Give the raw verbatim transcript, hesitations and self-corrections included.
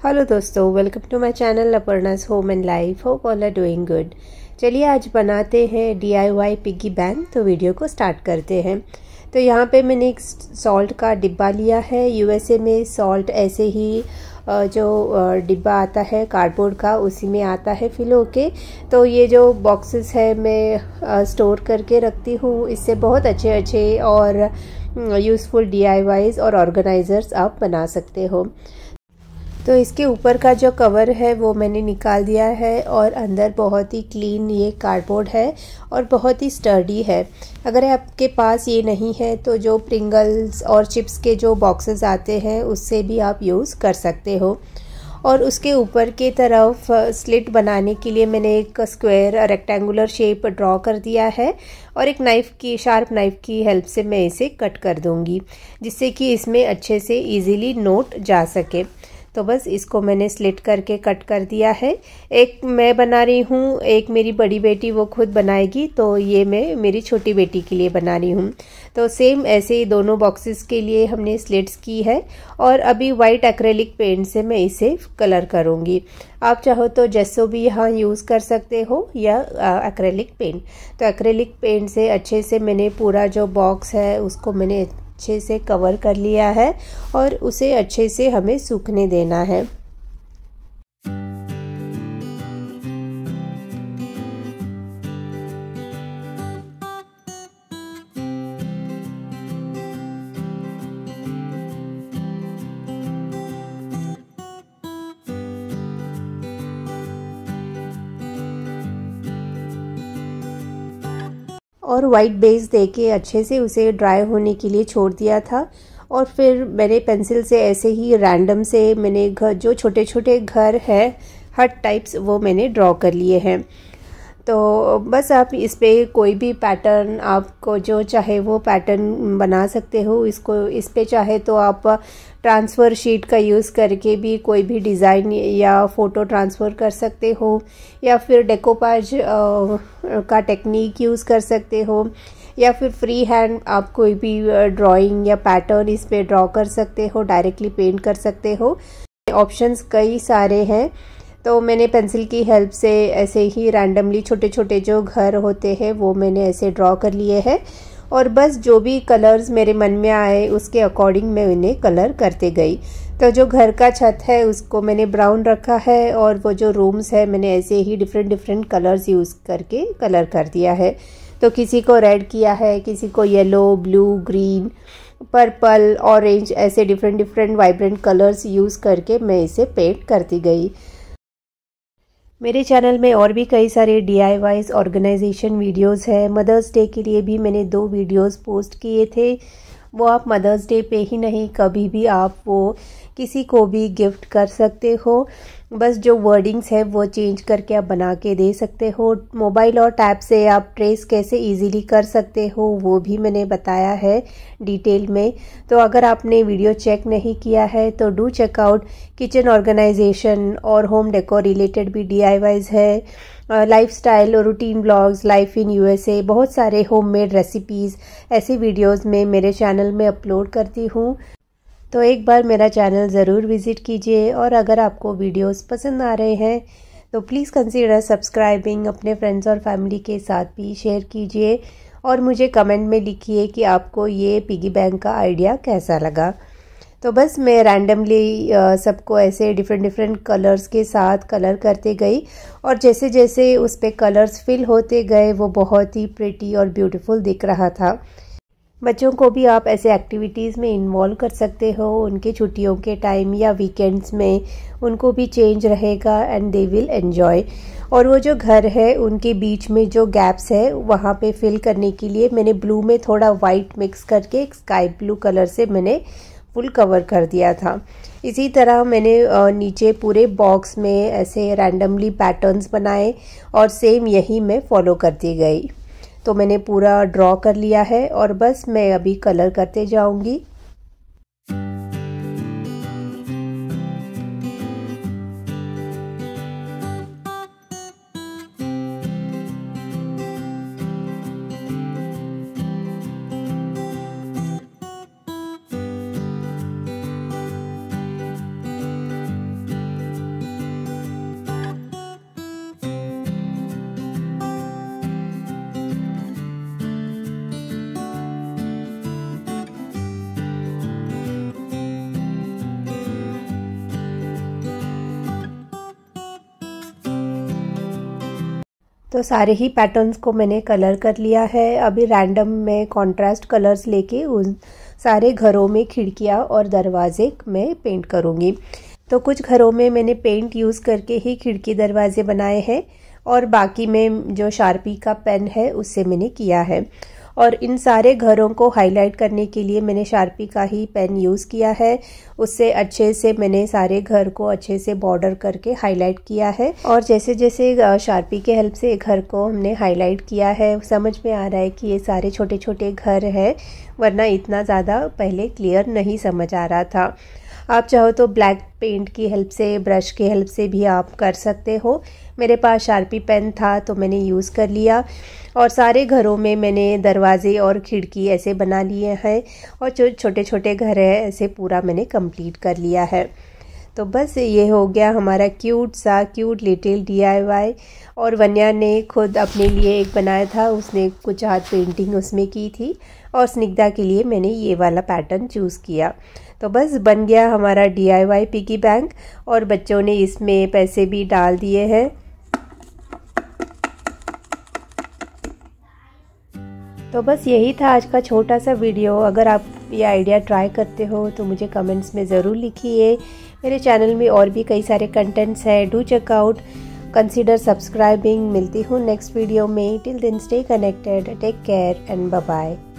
Hello दोस्तों, welcome to my channel Aparna's home and life. Hope all are doing good. चलिए आज बनाते हैं डीआईवाई पिग्गी बैंक। तो वीडियो को स्टार्ट करते हैं। तो यहाँ पे मैंने एक सॉल्ट का डिब्बा लिया है। यूएसए में सॉल्ट ऐसे ही जो डिब्बा आता है कार्डबोर्ड का, उसी में आता है फिल होके। तो ये जो बॉक्सेस है मैं स्टोर करके रखती हूँ। इससे बहुत अच्छे अच्छे और यूज़फुल डीआईवाईज और ऑर्गेनाइजर्स आप बना सकते हो। तो इसके ऊपर का जो कवर है वो मैंने निकाल दिया है और अंदर बहुत ही क्लीन ये कार्डबोर्ड है और बहुत ही स्टर्डी है। अगर आपके पास ये नहीं है तो जो प्रिंगल्स और चिप्स के जो बॉक्सेस आते हैं उससे भी आप यूज़ कर सकते हो। और उसके ऊपर के तरफ स्लिट बनाने के लिए मैंने एक स्क्वायर रेक्टेंगुलर शेप ड्रॉ कर दिया है और एक नाइफ़ की शार्प नाइफ़ की हेल्प से मैं इसे कट कर दूंगी, जिससे कि इसमें अच्छे से इजीली नोट जा सके। तो बस इसको मैंने स्लिट करके कट कर दिया है। एक मैं बना रही हूँ, एक मेरी बड़ी बेटी वो खुद बनाएगी, तो ये मैं मेरी छोटी बेटी के लिए बना रही हूँ। तो सेम ऐसे ही दोनों बॉक्सेस के लिए हमने स्लिट्स की है और अभी वाइट एक्रेलिक पेंट से मैं इसे कलर करूँगी। आप चाहो तो जेसो भी यहाँ यूज़ कर सकते हो या एक्रेलिक पेंट। तो एक्रेलिक पेंट से अच्छे से मैंने पूरा जो बॉक्स है उसको मैंने अच्छे से कवर कर लिया है और उसे अच्छे से हमें सूखने देना है। और वाइट बेस देके अच्छे से उसे ड्राई होने के लिए छोड़ दिया था। और फिर मैंने पेंसिल से ऐसे ही रैंडम से मैंने घर जो छोटे छोटे घर है हट टाइप्स वो मैंने ड्रॉ कर लिए हैं। तो बस आप इस पे कोई भी पैटर्न आपको जो चाहे वो पैटर्न बना सकते हो। इसको इस पे चाहे तो आप ट्रांसफ़र शीट का यूज़ करके भी कोई भी डिज़ाइन या फ़ोटो ट्रांसफ़र कर सकते हो, या फिर डेकोपाज का टेक्निक यूज़ कर सकते हो, या फिर फ्री हैंड आप कोई भी ड्राइंग या पैटर्न इस पे ड्रॉ कर सकते हो, डायरेक्टली पेंट कर सकते हो। ऑप्शंस कई सारे हैं। तो मैंने पेंसिल की हेल्प से ऐसे ही रैंडमली छोटे छोटे जो घर होते हैं वो मैंने ऐसे ड्रॉ कर लिए हैं और बस जो भी कलर्स मेरे मन में आए उसके अकॉर्डिंग मैं इन्हें कलर करते गई। तो जो घर का छत है उसको मैंने ब्राउन रखा है और वो जो रूम्स है मैंने ऐसे ही डिफरेंट डिफरेंट कलर्स यूज़ करके कलर कर दिया है। तो किसी को रेड किया है, किसी को yellow, blue, green, purple, orange, ऐसे different different vibrant colours use करके मैं इसे पेंट करती गई। मेरे चैनल में और भी कई सारे डीआईवाईज ऑर्गेनाइजेशन वीडियोस हैं। मदर्स डे के लिए भी मैंने दो वीडियोस पोस्ट किए थे। वो आप मदर्स डे पे ही नहीं, कभी भी आप वो किसी को भी गिफ्ट कर सकते हो। बस जो वर्डिंग्स है वो चेंज करके आप बना के दे सकते हो। मोबाइल और टैब से आप ट्रेस कैसे इजीली कर सकते हो वो भी मैंने बताया है डिटेल में। तो अगर आपने वीडियो चेक नहीं किया है तो do check out. Kitchen organisation और होम डेकोर रिलेटेड भी डीआईवाईज है, लाइफस्टाइल और routine blogs, life in USA, बहुत सारे होममेड रेसिपीज़ ऐसी वीडियोस में मेरे चैनल में अपलोड करती हूँ। तो एक बार मेरा चैनल ज़रूर विज़िट कीजिए और अगर आपको वीडियोस पसंद आ रहे हैं तो प्लीज़ कंसीडर सब्सक्राइबिंग। अपने फ्रेंड्स और फैमिली के साथ भी शेयर कीजिए और मुझे कमेंट में लिखिए कि आपको ये पिगी बैंक का आइडिया कैसा लगा। तो बस मैं रैंडमली सबको ऐसे डिफरेंट डिफरेंट कलर्स के साथ कलर करते गई और जैसे जैसे उस पर कलर्स फिल होते गए वो बहुत ही प्रिटी और ब्यूटीफुल दिख रहा था। बच्चों को भी आप ऐसे एक्टिविटीज़ में इन्वॉल्व कर सकते हो। उनके छुट्टियों के टाइम या वीकेंड्स में उनको भी चेंज रहेगा एंड दे विल एन्जॉय। और वो जो घर है उनके बीच में जो गैप्स है वहाँ पे फिल करने के लिए मैंने ब्लू में थोड़ा वाइट मिक्स करके एक स्काई ब्लू कलर से मैंने फुल कवर कर दिया था। इसी तरह मैंने नीचे पूरे बॉक्स में ऐसे रैंडमली पैटर्न्स बनाए और सेम यही मैं फॉलो करती गई। तो मैंने पूरा ड्रॉ कर लिया है और बस मैं अभी कलर करते जाऊंगी। तो सारे ही पैटर्न्स को मैंने कलर कर लिया है। अभी रैंडम में कॉन्ट्रास्ट कलर्स लेके उन सारे घरों में खिड़कियां और दरवाजे मैं पेंट करूँगी। तो कुछ घरों में मैंने पेंट यूज़ करके ही खिड़की दरवाजे बनाए हैं और बाकी में जो शार्पी का पेन है उससे मैंने किया है। और इन सारे घरों को हाईलाइट करने के लिए मैंने शार्पी का ही पेन यूज़ किया है। उससे अच्छे से मैंने सारे घर को अच्छे से बॉर्डर करके हाईलाइट किया है। और जैसे जैसे शार्पी के हेल्प से घर को हमने हाईलाइट किया है, समझ में आ रहा है कि ये सारे छोटे छोटे घर हैं, वरना इतना ज़्यादा पहले क्लियर नहीं समझ आ रहा था। आप चाहो तो ब्लैक पेंट की हेल्प से, ब्रश की हेल्प से भी आप कर सकते हो। मेरे पास शार्पी पेन था तो मैंने यूज़ कर लिया। और सारे घरों में मैंने दरवाजे और खिड़की ऐसे बना लिए हैं और जो छोटे छोटे घर हैं ऐसे पूरा मैंने कंप्लीट कर लिया है। तो बस ये हो गया हमारा क्यूट सा cute little D I Y. और वन्या ने खुद अपने लिए एक बनाया था, उसने कुछ हाथ पेंटिंग उसमें की थी और स्निग्धा के लिए मैंने ये वाला पैटर्न चूज़ किया। तो बस बन गया हमारा D I Y piggy bank और बच्चों ने इसमें पैसे भी डाल दिए हैं। तो बस यही था आज का छोटा सा वीडियो। अगर आप ये आइडिया ट्राई करते हो तो मुझे कमेंट्स में ज़रूर लिखिए। मेरे चैनल में और भी कई सारे कंटेंट्स हैं, do check out, consider subscribing. मिलती हूँ नेक्स्ट वीडियो में। Till then stay connected, take care and bye bye.